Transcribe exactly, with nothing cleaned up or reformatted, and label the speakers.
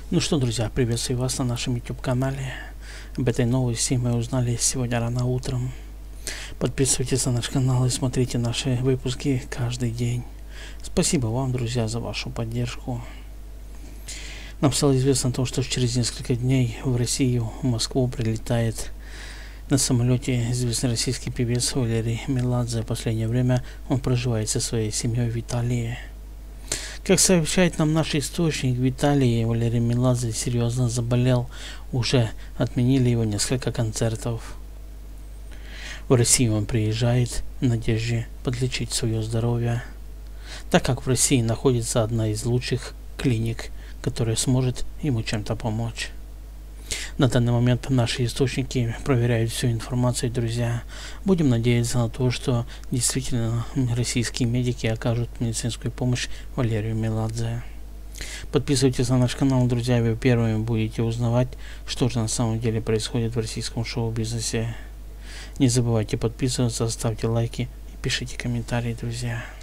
Speaker 1: Ну что, друзья, приветствую вас на нашем YouTube канале. Об этой новости мы узнали сегодня рано утром. Подписывайтесь на наш канал и смотрите наши выпуски каждый день. Спасибо вам, друзья, за вашу поддержку. Нам стало известно то, что через несколько дней в Россию, в Москву прилетает на самолете известный российский певец Валерий Меладзе. В последнее время он проживает со своей семьей в Италии. Как сообщает нам наш источник, в Италии Валерий Меладзе серьезно заболел, уже отменили его несколько концертов. В Россию он приезжает в надежде подлечить свое здоровье, так как в России находится одна из лучших клиник, которая сможет ему чем-то помочь. На данный момент наши источники проверяют всю информацию, друзья. Будем надеяться на то, что действительно российские медики окажут медицинскую помощь Валерию Меладзе. Подписывайтесь на наш канал, друзья, вы первыми будете узнавать, что же на самом деле происходит в российском шоу-бизнесе. Не забывайте подписываться, ставьте лайки и пишите комментарии, друзья.